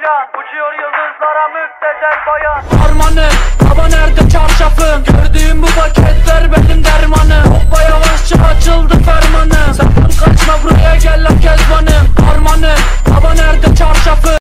can, uçuyor yıldızlara müptezel bayan. Harmanım, baba nerede çarşafım? Gördüğüm bu paketler benim dermanım. Hoppa yavaşça açıldı fermanım. Sakın kaçma buraya gel lan kezbanım.